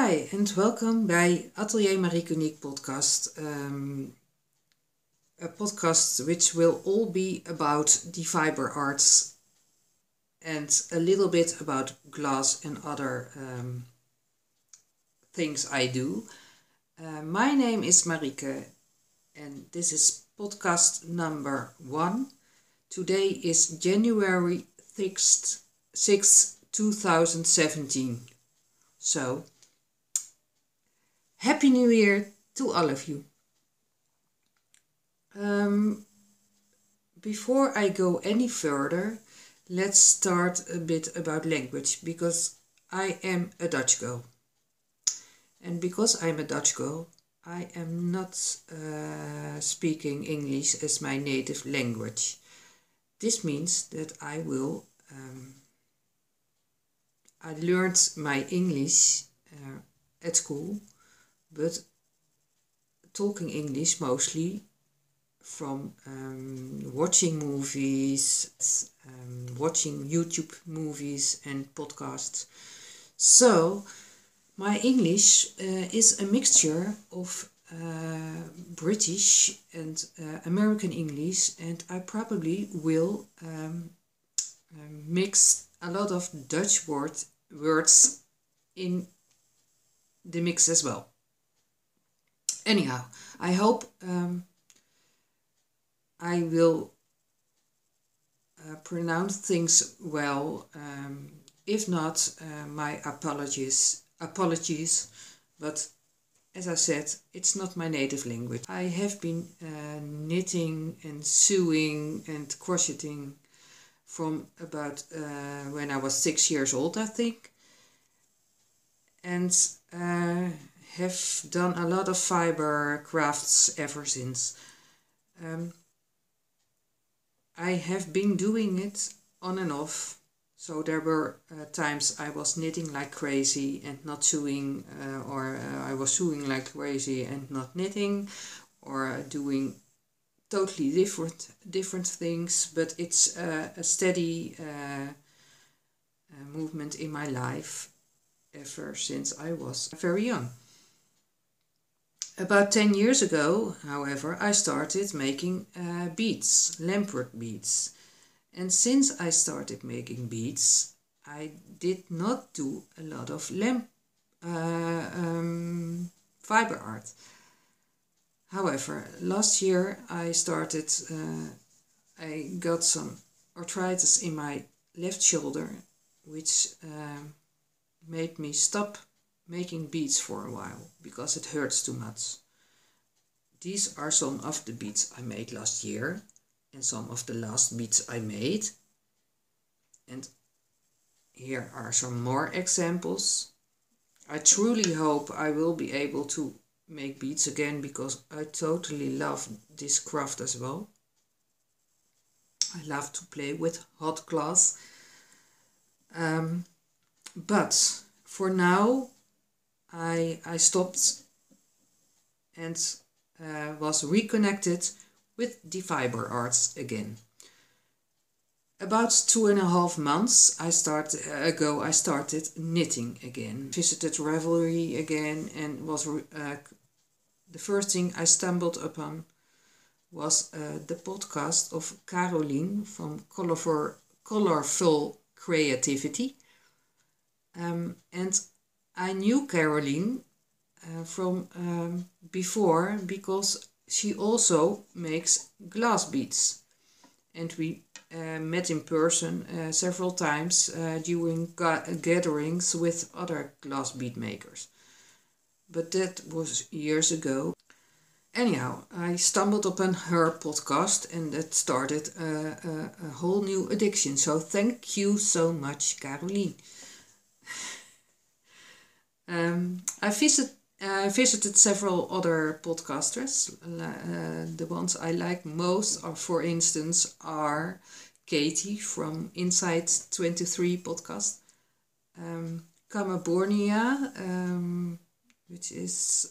Hi and welcome bij Atelier Mariekuniek podcast. A podcast which will all be about the fiber arts and a little bit about glass and other things I do. My name is Rikke and this is podcast number 1. Today is January 6th, 2017. So, Happy New Year to all of you. Before I go any further, let's start a bit about language, because I am a Dutch girl. And because I'm a Dutch girl, I am not speaking English as my native language. This means that I learned my English at school, but talking English mostly from watching movies, watching YouTube movies and podcasts. So my English is a mixture of British and American English, and I probably will mix a lot of Dutch words in the mix as well. Anyhow, I hope I will pronounce things well. If not, my apologies. But as I said, it's not my native language. I have been knitting and sewing and crocheting from about when I was 6 years old, I think. And have done a lot of fiber crafts ever since. I have been doing it on and off. So there were times I was knitting like crazy and not sewing, or I was sewing like crazy and not knitting, or doing totally different things. But it's a steady movement in my life ever since I was very young. About 10 years ago, however, I started making beads, lamprey beads. And since I started making beads, I did not do a lot of fiber art. However, last year I got some arthritis in my left shoulder, which made me stop making beads for a while because it hurts too much. These are some of the beads I made last year and some of the last beads I made. And here are some more examples. I truly hope I will be able to make beads again, because I totally love this craft as well. I love to play with hot glass. But for now, I stopped and was reconnected with the fiber arts again. About 2.5 months I started knitting again. Visited Ravelry again, and was the first thing I stumbled upon was the podcast of Caroline from Colorful Creativity. And I knew Caroline from before, because she also makes glass beads. And we met in person several times during gatherings with other glass bead makers. But that was years ago. Anyhow, I stumbled upon her podcast, and that started a whole new addiction. So thank you so much, Caroline. I visited several other podcasters. The ones I like most are, for instance, Katie from Inside 23 podcast, Kamabornia, which is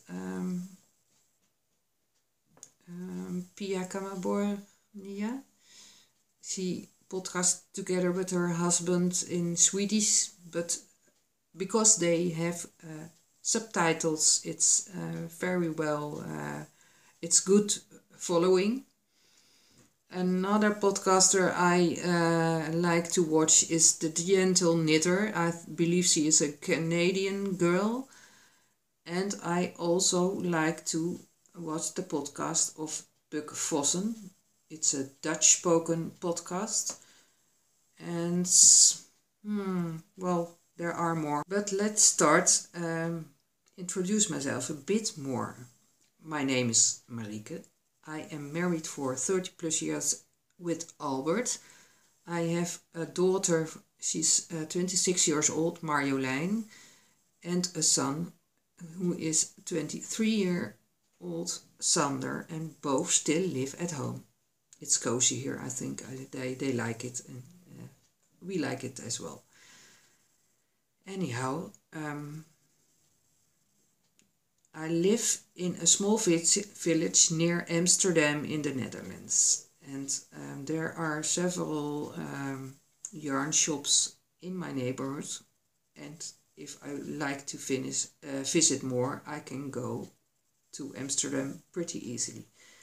Pia Kamabornia. She podcasts together with her husband in Swedish, but because they have subtitles. It's very well, it's good following. Another podcaster I like to watch is The Gentle Knitter. I believe she is a Canadian girl. And I also like to watch the podcast of Buck Vossen. It's a Dutch-spoken podcast. And, well, there are more. But let's start. Introduce myself a bit more. My name is Rikke. I am married for 30 plus years with Albert. I have a daughter, she's 26 years old, Marjolein, and a son who is 23-year-old, Sander, and both still live at home. It's cozy here, I think. They like it, and we like it as well. Anyhow, I live in a small village near Amsterdam in the Netherlands. And there are several yarn shops in my neighborhood. And if I like to visit more, I can go to Amsterdam pretty easily.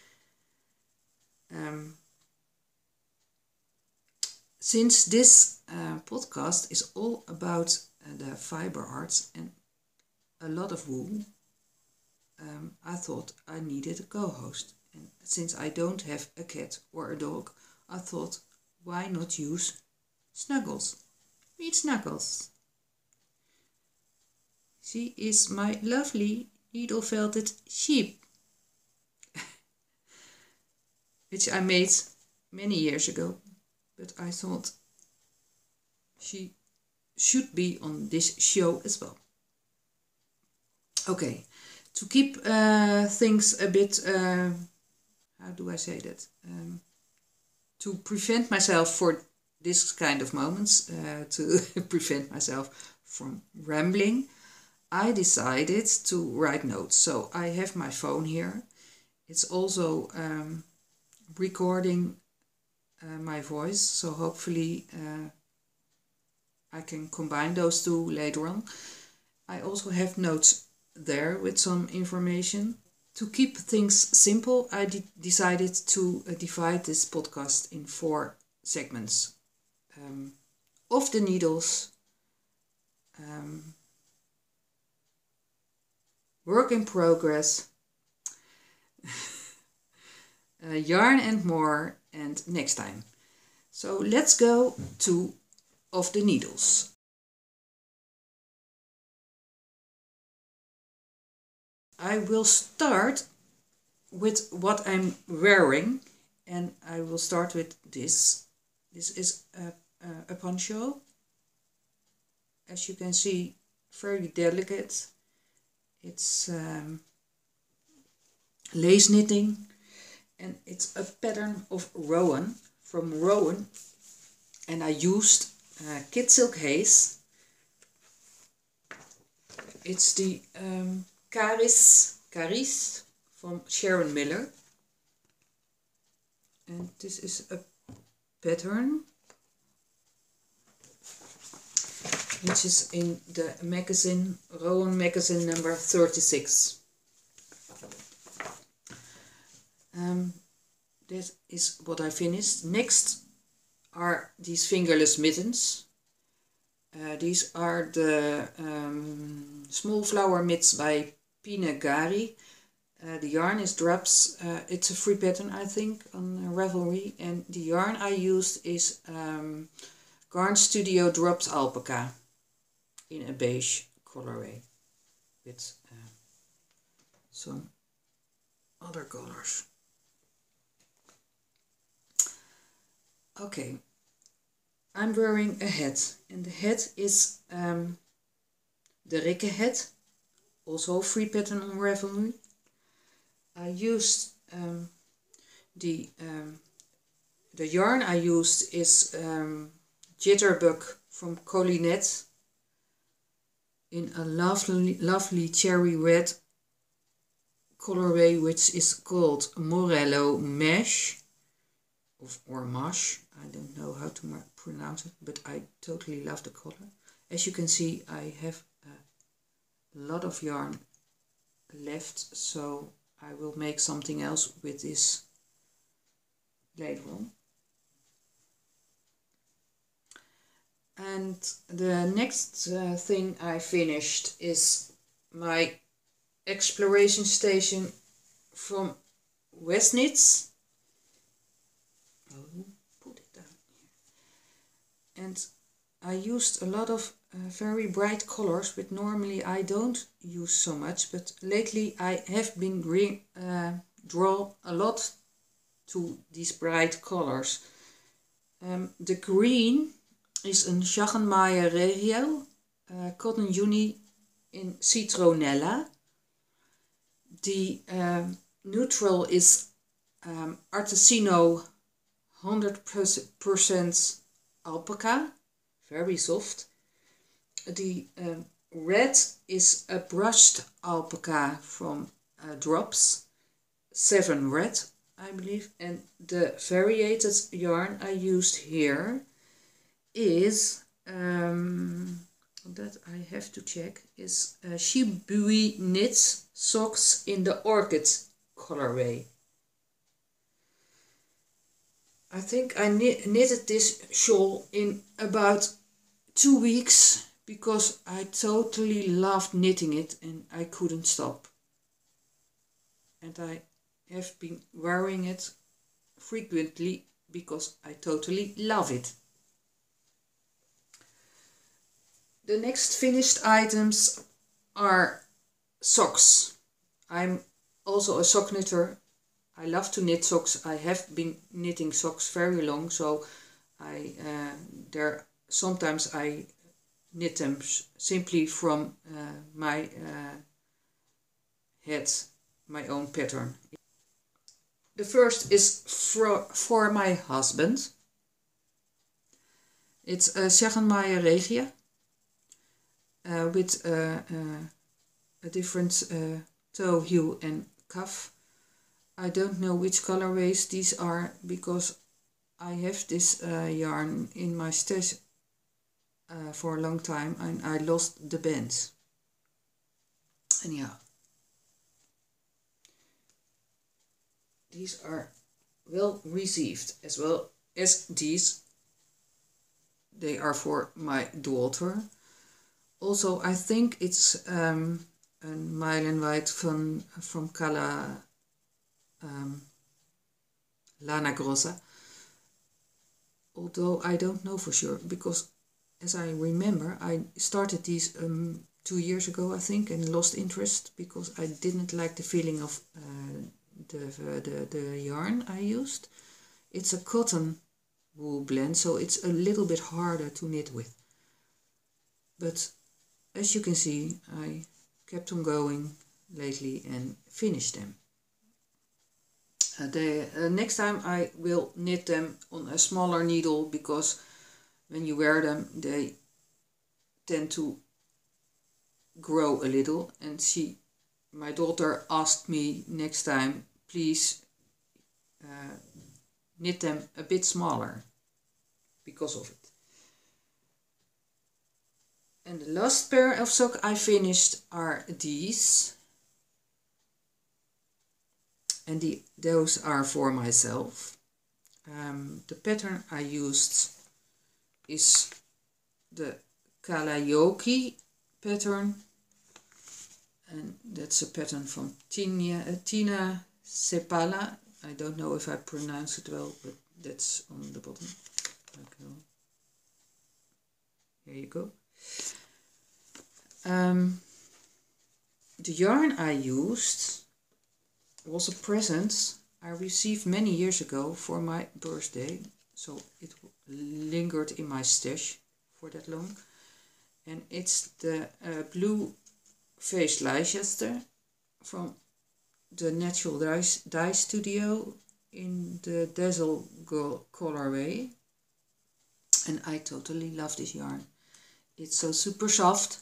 Since this podcast is all about the fiber arts and a lot of wool, I thought I needed a co-host. And since I don't have a cat or a dog, I thought, why not use Snuggles? Meet Snuggles. She is my lovely needle-felted sheep, which I made many years ago, but I thought she should be on this show as well. Okay, to keep things a bit, how do I say that? To prevent myself for this kind of moments, to prevent myself from rambling, I decided to write notes. So I have my phone here. It's also recording my voice, so hopefully I can combine those two later on. I also have notes there with some information. To keep things simple, I decided to divide this podcast in 4 segments. Of the needles, work in progress, yarn and more, and next time. So let's go to Of the Needles. I will start with what I'm wearing, and I will start with this. This is a poncho. As you can see, very delicate. It's lace knitting, and it's a pattern of Rowan, from Rowan, and I used kid silk haze. It's the Karis from Sharon Miller, and this is a pattern which is in the magazine, Rowan Magazine number 36. That is what I finished. Next are these fingerless mittens. These are the small flower mitts by Pinnegura. The yarn is Drops. It's a free pattern, I think, on Ravelry. And the yarn I used is Garnstudio Drops Alpaca in a beige colorway with some other colors. Okay, I'm wearing a hat, and the hat is the Rikke hat, also a free pattern on Ravelry. I used the yarn I used is Jitterbug from Collinette in a lovely cherry red colorway, which is called Morello Mashon or Mash. I don't know how to pronounce it, but I totally love the color. As you can see, I have lot of yarn left, so I will make something else with this later on. And the next thing I finished is my exploration station from Westknits. I'll put it down here. And I used a lot of very bright colors, but normally I don't use so much. But lately I have been draw a lot to these bright colors. The green is een Sharon Miller cotton uni in citronella. The neutral is artesino 100% alpaca, very soft. The red is a brushed alpaca from Drops, 7 red, I believe. And the variated yarn I used here is, that I have to check, is Shibui Knits Socks in the Orchid colorway. I think I knitted this shawl in about 2 weeks because I totally loved knitting it and I couldn't stop. And I have been wearing it frequently because I totally love it. The next finished items are socks. I'm also a sock knitter. I love to knit socks. I have been knitting socks very long, so sometimes I knit them simply from my head, my own pattern. The first is for my husband. It's a Sharon Miller with a different toe, heel and cuff. I don't know which colorways these are because I have this yarn in my stash for a long time and I lost the bands. And yeah, these are well received, as well as these. They are for my daughter. Also, I think it's a Meilenweit from Lana Grossa. Although I don't know for sure, because as I remember, I started these 2 years ago, I think, and lost interest because I didn't like the feeling of the yarn I used. It's a cotton wool blend, so it's a little bit harder to knit with. But as you can see, I kept on going lately and finished them. Next time I will knit them on a smaller needle because when you wear them they tend to grow a little, and my daughter asked me next time, please knit them a bit smaller because of it. And the last pair of socks I finished are these. And those are for myself. The pattern I used is the Kalajoki pattern. And that's a pattern from Tiina Sepala. I don't know if I pronounce it well, but that's on the bottom. Okay. Here you go. The yarn I used was a present I received many years ago for my birthday, so it lingered in my stash for that long. And it's the Blue Faced Leicester from the Natural Dye Studio in the Dazzle colorway. And I totally love this yarn. It's so super soft.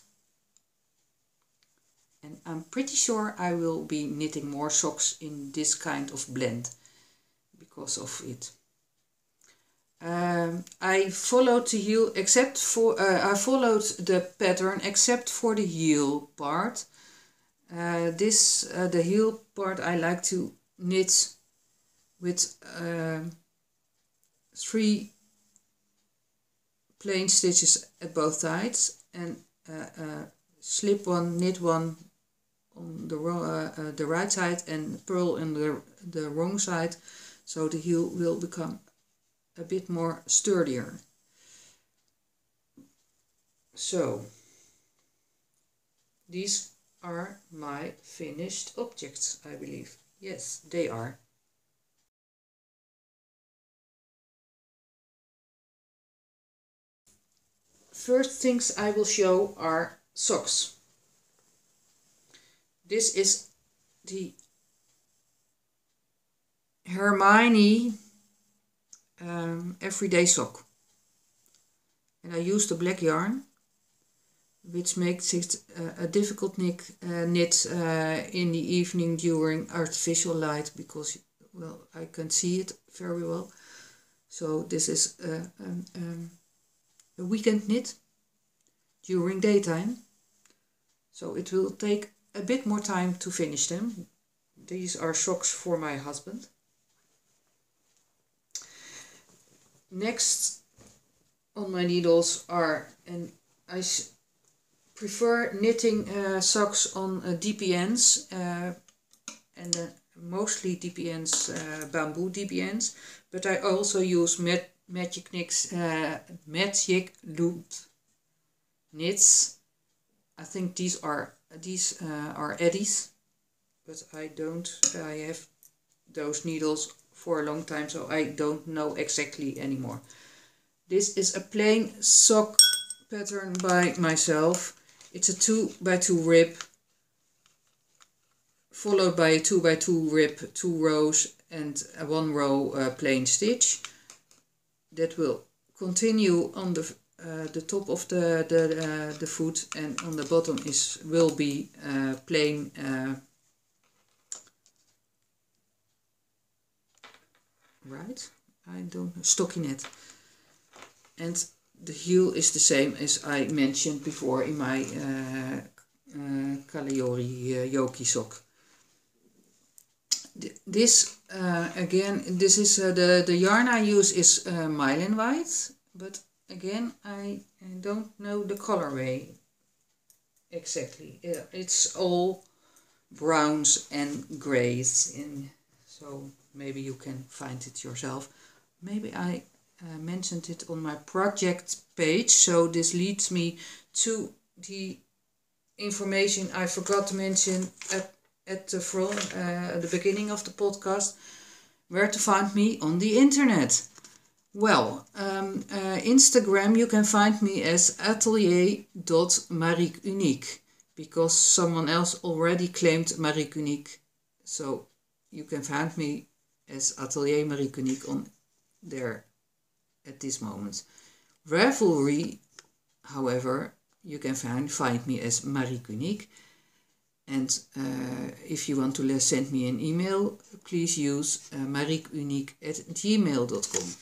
And I'm pretty sure I will be knitting more socks in this kind of blend because of it. I followed the heel except for I followed the pattern except for the heel part. The heel part I like to knit with 3 plain stitches at both sides and slip one, knit one on the right side and purl on the wrong side, so the heel will become a bit more sturdier. So these are my finished objects, I believe. Yes, they are. First things I will show are socks. This is the Hermione everyday sock. And I used the black yarn, which makes it a difficult knit in the evening during artificial light, because, well, I can see it very well. So this is a weekend knit during daytime. So it will take a bit more time to finish them. These are socks for my husband. Next on my needles are, and I prefer knitting socks on DPNs and mostly DPNs, bamboo DPNs, but I also use Magicnik's Magic Loop knits. I think these are eddies, but I have those needles for a long time, so I don't know exactly anymore. This is a plain sock pattern by myself. It's a 2x2 rib, followed by a 2x2 rib, 2 rows and a 1 row plain stitch. That will continue on the top of the foot, and on the bottom will be plain right? I don't know, stockinette. And the heel is the same as I mentioned before in my Kalajoki sock. This again, this is the yarn I use is Meilenweit, but again I don't know the colorway exactly. It's all browns and grays, so maybe you can find it yourself. Maybe I mentioned it on my project page, so this leads me to the information I forgot to mention at the beginning of the podcast, where to find me on the internet. Well, Instagram, you can find me as atelier.mariekuniek, because someone else already claimed Mariekuniek, so you can find me as Atelier Mariekuniek on there at this moment. Ravelry, however, you can find me as Mariekuniek. And if you want to send me an email, please use mariekuniek@gmail.com.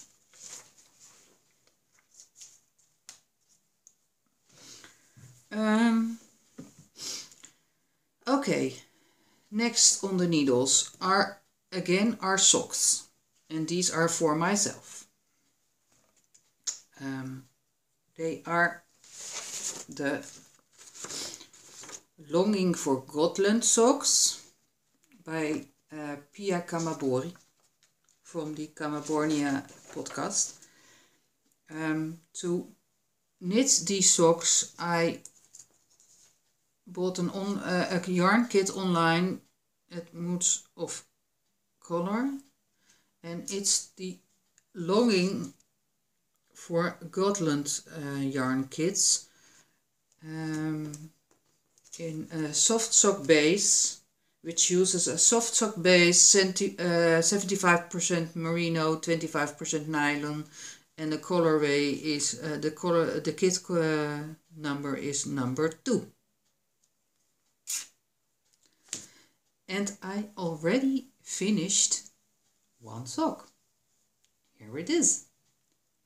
Okay, next on the needles are socks, and these are for myself. They are the Longing for Gotland socks by Pia Kamabori from the Kamabornia podcast. To knit these socks, I bought a yarn kit online at Moods of Color, and it's the Longing for Gotland yarn kits in a soft sock base, which uses a soft sock base, 75% merino, 25% nylon, and the colorway is the kit number is number 2. And I already finished one sock. Here it is.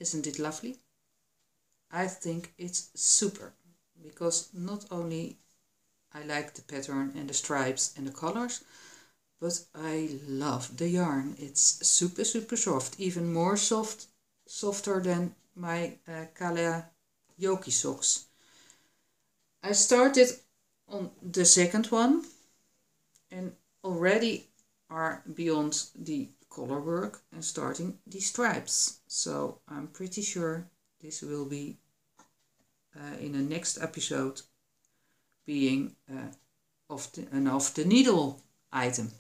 Isn't it lovely? I think it's super, because not only I like the pattern and the stripes and the colors, but I love the yarn. It's super soft, even more softer than my Kalajoki socks. I started on the second one and already are beyond the color work and starting the stripes. So I'm pretty sure this will be in the next episode being an off the needle item.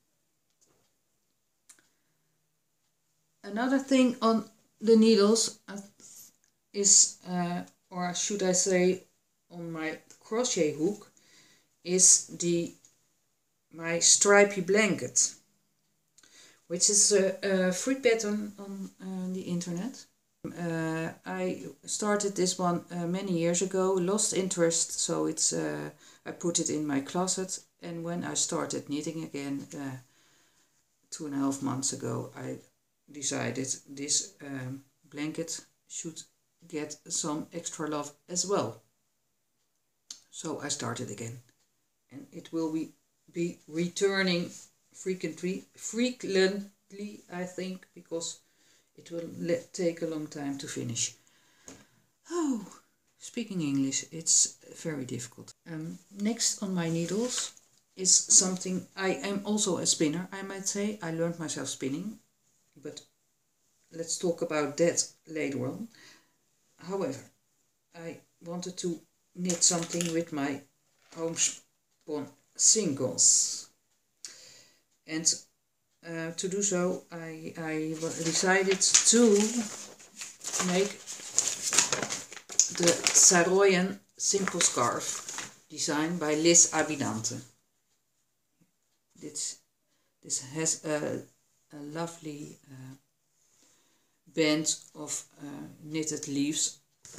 Another thing on the needles is, or should I say on my crochet hook, is my stripy blanket, which is a free pattern on the internet. I started this one many years ago, lost interest, so it's I put it in my closet, and when I started knitting again 2.5 months ago, I decided this blanket should get some extra love as well. So I started again, and it will be returning frequently, I think, because it will take a long time to finish. Oh, speaking English, it's very difficult. Next on my needles is something. I am also a spinner, I might say. I learned myself spinning, but let's talk about that later on. However, I wanted to knit something with my homespun singles, and to do so I decided to make the Saroyan simple scarf designed by Liz Abinante. This has a lovely band of knitted leaves,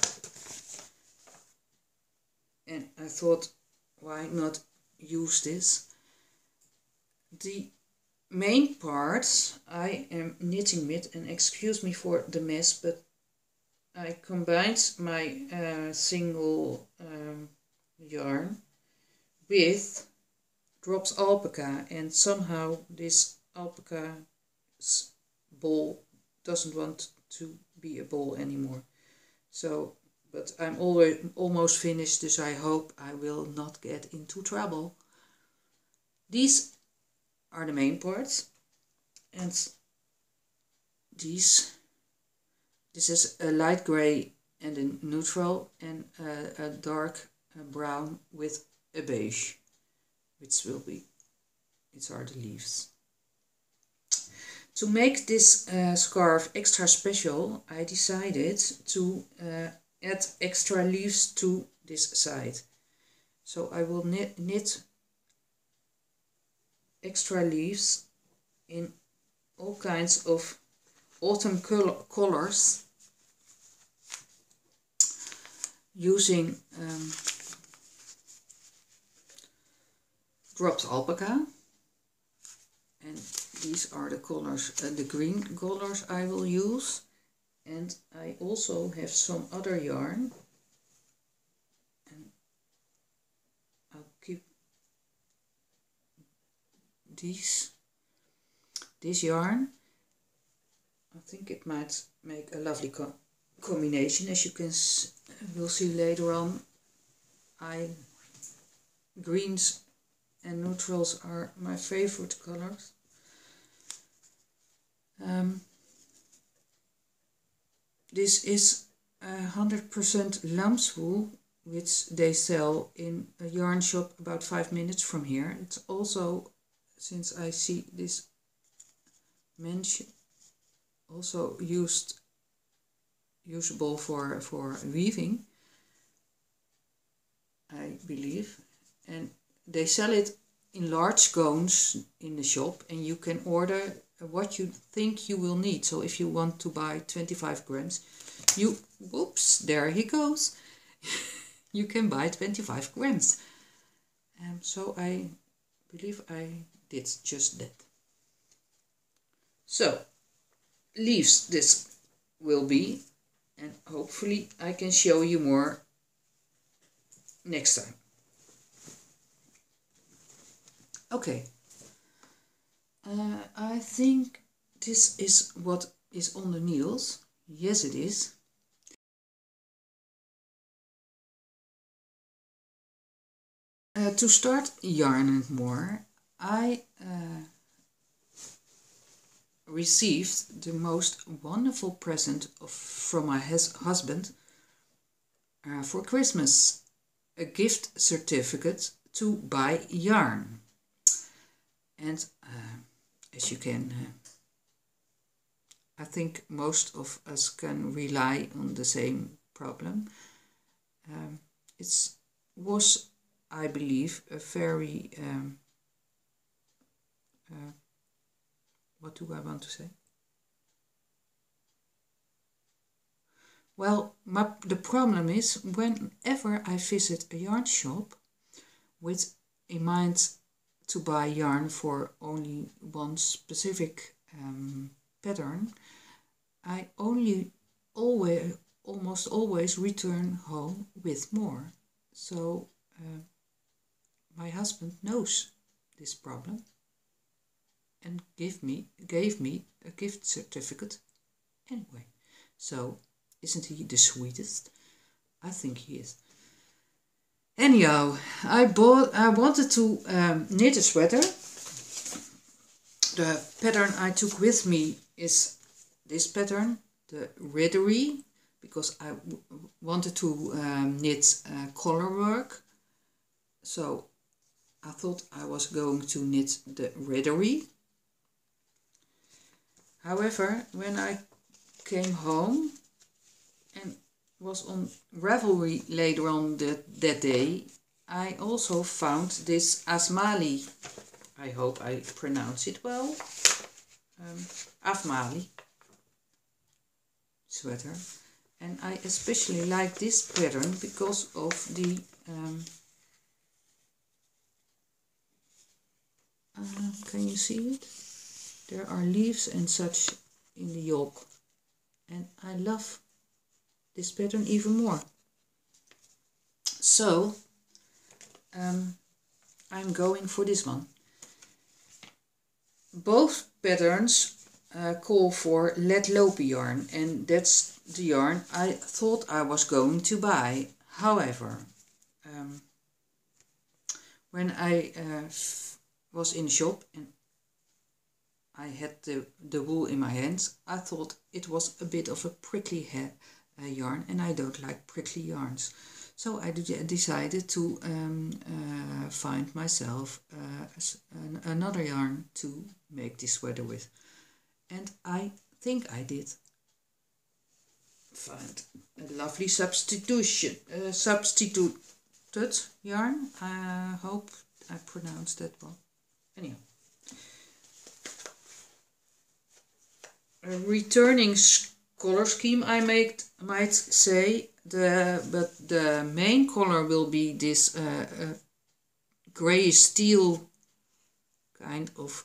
and I thought, why not use this? The main parts I am knitting with, and excuse me for the mess, but I combined my single yarn with Drops Alpaca, and somehow this alpaca ball doesn't want to be a ball anymore. So, but I'm almost finished, so I hope I will not get into trouble. These are the main parts, and this is a light gray and a neutral, and a dark brown with a beige, which are the leaves. To make this scarf extra special, I decided to add extra leaves to this side. So I will knit extra leaves in all kinds of autumn colors using Drops Alpaca, and these are the colors, the green colors I will use, and I also have some other yarn, and I'll keep this yarn. I think it might make a lovely combination, as you will see later on. Greens and neutrals are my favorite colors. This is 100% lamb's wool, which they sell in a yarn shop about 5 minutes from here. It's also, since I see this mention, also usable for weaving, I believe, and they sell it in large scones in the shop, and you can order what you think you will need. So if you want to buy 25 grams, whoops, there he goes. You can buy 25 grams. So I believe I did just that. So leaves this will be, and hopefully I can show you more next time. Okay, I think this is what is on the needles. Yes, it is. To start yarning more, I received the most wonderful present from my husband for Christmas, a gift certificate to buy yarn. And as you can, I think most of us can rely on the same problem. It was, I believe, a very, what do I want to say? Well, the problem is whenever I visit a yarn shop with in mind to buy yarn for only one specific pattern, I almost always return home with more. So my husband knows this problem and gave me a gift certificate anyway. So isn't he the sweetest? I think he is. Anyhow, I wanted to knit a sweater. The pattern I took with me is this pattern, the Ravelry, because I wanted to knit collar work. So I thought I was going to knit the Ravelry. However, when I came home and was on Ravelry later on that day, I also found this Asmali, I hope I pronounce it well, Afmali sweater. And I especially like this pattern because of the can you see it? There are leaves and such in the yoke, and I love this pattern even more. So I'm going for this one. Both patterns call for lead loopy yarn, and that's the yarn I thought I was going to buy. However, when I was in the shop and I had the wool in my hands, I thought it was a bit of a prickly yarn, and I don't like prickly yarns. So I decided to find myself another yarn to make this sweater with. And I think I did find a lovely substituted yarn. I hope I pronounced that well. Anyhow. A returning color scheme, I might say, but the main color will be this grey steel kind of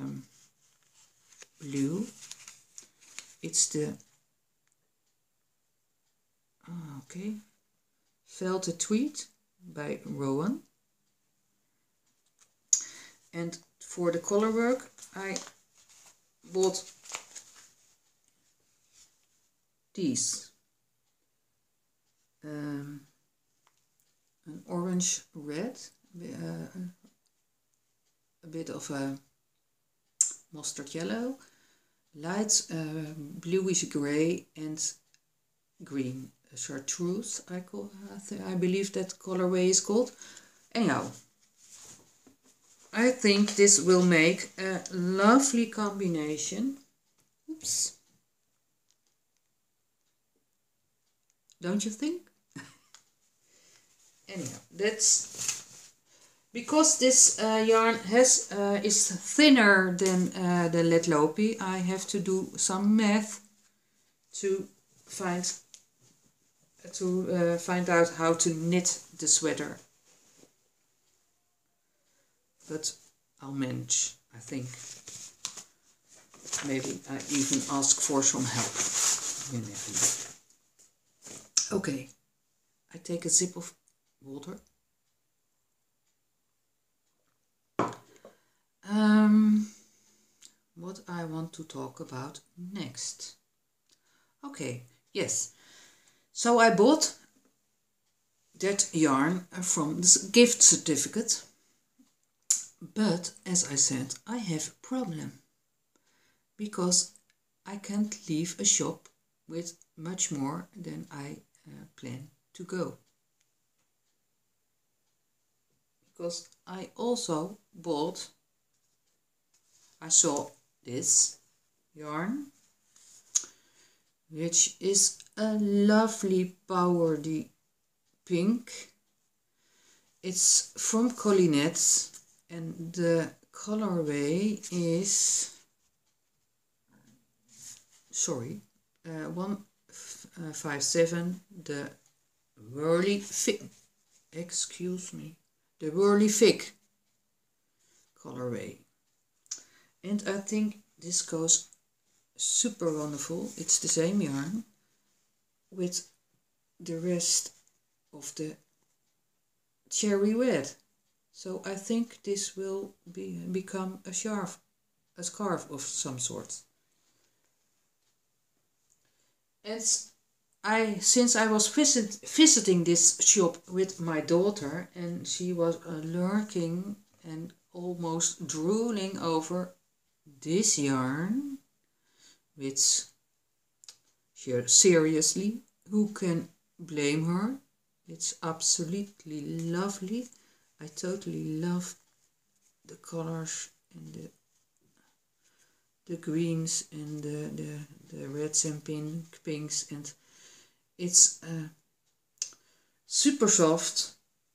blue. It's the Felted Tweed by Rowan. And for the color work, I bought these. An orange red, a bit of a mustard yellow, light bluish grey, and green chartreuse. I believe that colorway is called. Anyhow, I think this will make a lovely combination. Oops. Don't you think? Anyhow, that's because this yarn is thinner than the lead loopy. I have to do some math to find out how to knit the sweater. But I'll manage, I think. Maybe I even ask for some help. You never know. Okay, I take a sip of water. What I want to talk about next. Okay, yes. So I bought that yarn from the gift certificate. But as I said, I have a problem. Because I can't leave a shop with much more than I plan to go. Because I also bought, I saw this yarn, which is a lovely powdery pink. It's from Collinette and the colorway is 157, the Whirly Thick, the Whirly Thick colorway. And I think this goes super wonderful. It's the same yarn with the rest of the cherry red. So I think this will become a scarf of some sort. And since I was visiting this shop with my daughter, and she was lurking and almost drooling over this yarn, which, seriously, who can blame her? It's absolutely lovely. I totally love the colors and the greens and the reds and pinks, and it's super soft,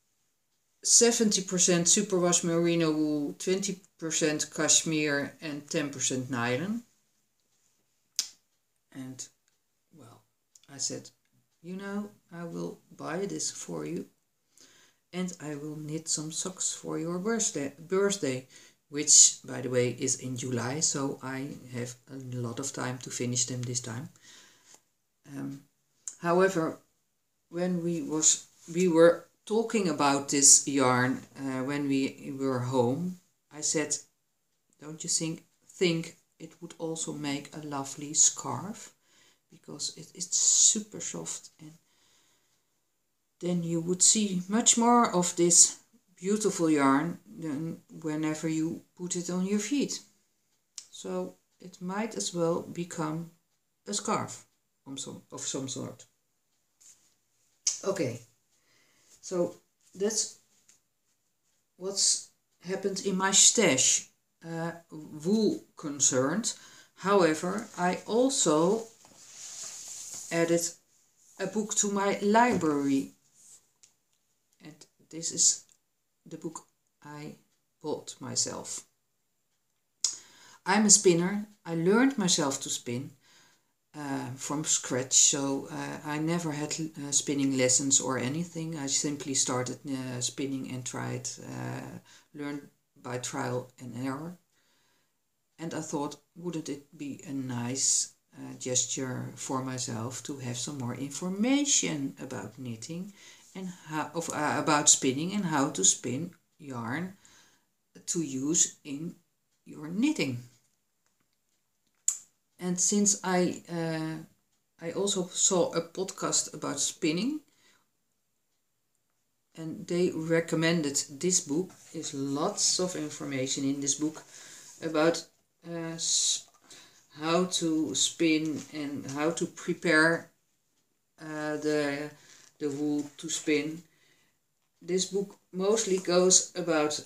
70% superwash merino wool, 20% cashmere and 10% nylon. And well, I said, you know, I will buy this for you and I will knit some socks for your birthday, which by the way is in July, so I have a lot of time to finish them this time. However, when we were talking about this yarn when we were home, I said, don't you think it would also make a lovely scarf? Because it's super soft, and then you would see much more of this beautiful yarn than whenever you put it on your feet. So it might as well become a scarf of some sort. Okay, so that's what's happened in my stash, wool concerned. However, I also added a book to my library, and this is the book I bought myself. I'm a spinner. I learned myself to spin from scratch, so I never had spinning lessons or anything. I simply started spinning and learned by trial and error. And I thought, wouldn't it be a nice gesture for myself to have some more information about knitting and about spinning and how to spin yarn to use in your knitting. And since I also saw a podcast about spinning, and they recommended this book. There's lots of information in this book about how to spin and how to prepare the wool to spin. This book mostly talks about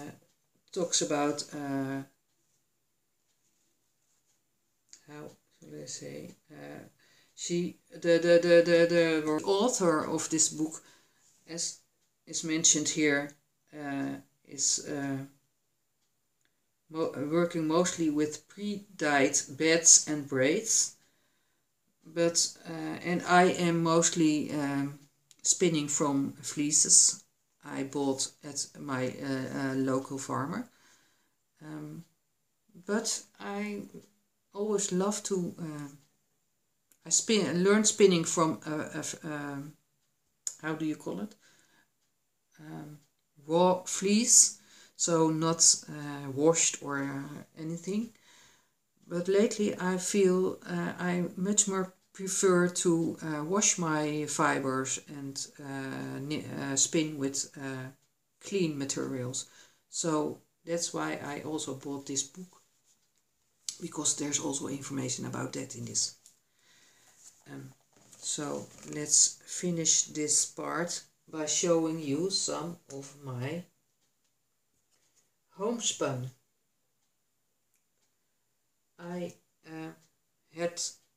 how shall I say, the author of this book, as is mentioned here, is working mostly with pre-dyed beds and braids, but and I am mostly spinning from fleeces I bought at my local farmer, but I always love to learned spinning from how do you call it? Raw fleece, so not washed or anything. But lately I feel I much more prefer to wash my fibers and spin with clean materials. So that's why I also bought this book, because there's also information about that in this. So let's finish this part by showing you some of my homespun. I had,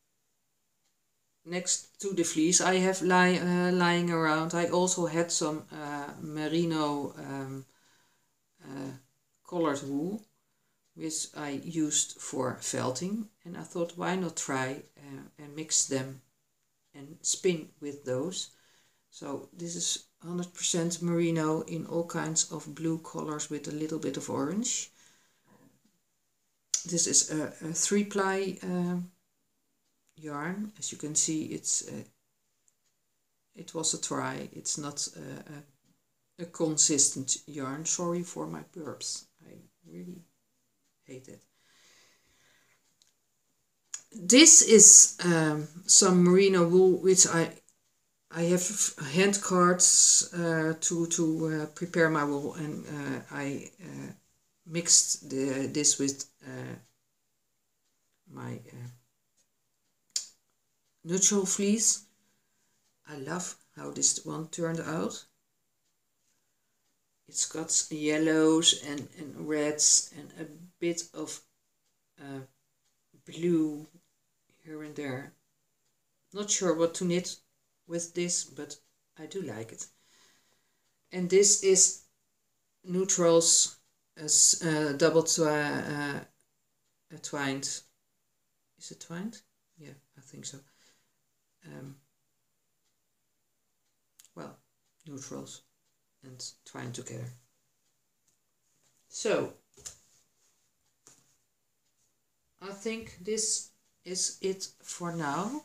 next to the fleece I have lying around, I also had some merino colored wool, which I used for felting, and I thought, why not try and mix them and spin with those. So this is 100% merino in all kinds of blue colors with a little bit of orange. This is a 3-ply yarn. As you can see, it was a try. It's not a consistent yarn. Sorry for my burps. I really hate it. This is some merino wool which I have hand cards to prepare my wool, and I mixed this with my neutral fleece. I love how this one turned out. It's got yellows and reds and a bit of blue here and there. Not sure what to knit with this, but I do like it. And this is neutrals as double twined. Is it twined? Yeah, I think so. Well, neutrals and twined together. So I think this is it for now.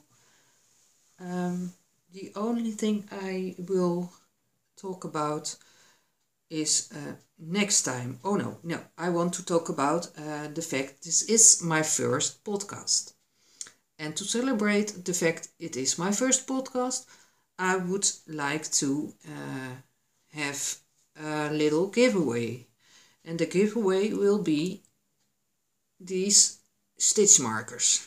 The only thing I will talk about is next time. Oh no, I want to talk about the fact this is my first podcast. And to celebrate the fact it is my first podcast, I would like to have a little giveaway. And the giveaway will be these stitch markers.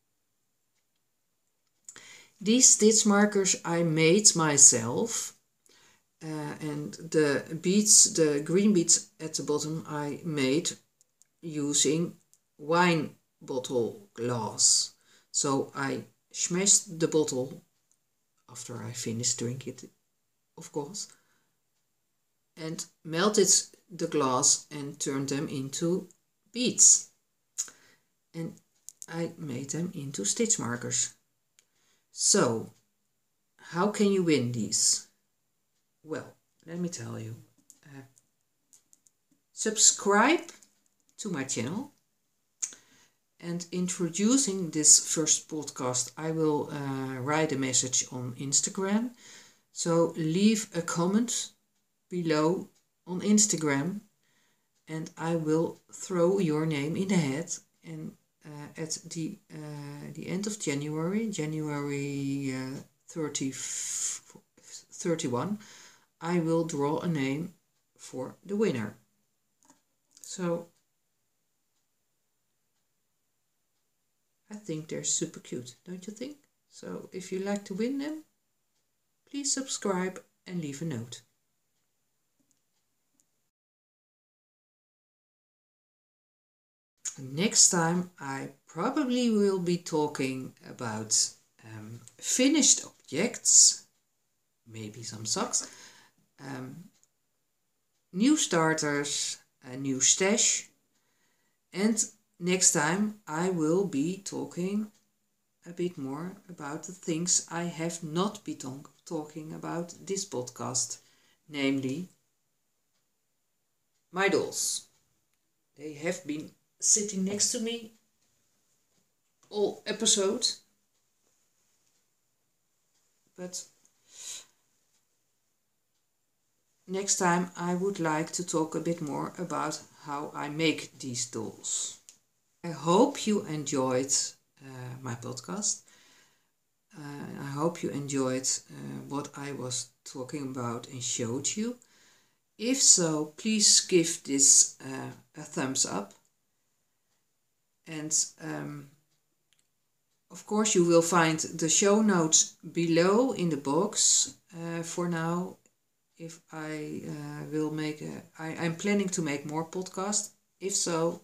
These stitch markers I made myself, and the beads, the green beads at the bottom, I made using wine bottle glass. So I smashed the bottle after I finished drinking it, of course, and melted the glass and turned them into beads. And I made them into stitch markers. So, how can you win these? Well, let me tell you. Subscribe to my channel. And introducing this first podcast, I will write a message on Instagram. So leave a comment below on Instagram, and I will throw your name in the hat. And at the end of January 31, I will draw a name for the winner. So I think they're super cute, don't you think? So if you like to win them, please subscribe and leave a note. Next time I probably will be talking about finished objects, maybe some socks, new starters, a new stash, and next time I will be talking a bit more about the things I have not been talking about this podcast, namely my dolls. They have been sitting next to me all episode, but next time I would like to talk a bit more about how I make these dolls. I hope you enjoyed my podcast. I hope you enjoyed what I was talking about and showed you. If so, please give this a thumbs up. And of course you will find the show notes below in the box. For now, if I will make I'm planning to make more podcasts. If so,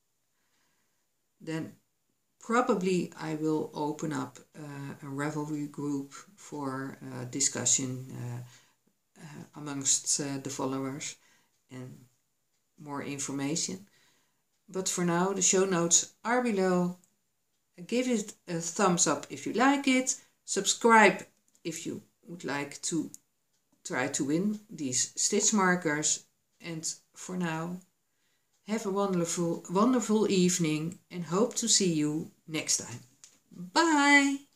then probably I will open up a Ravelry group for discussion amongst the followers and more information. But for now, the show notes are below. Give it a thumbs up if you like it. Subscribe if you would like to try to win these stitch markers. And for now, have a wonderful evening and hope to see you next time. Bye!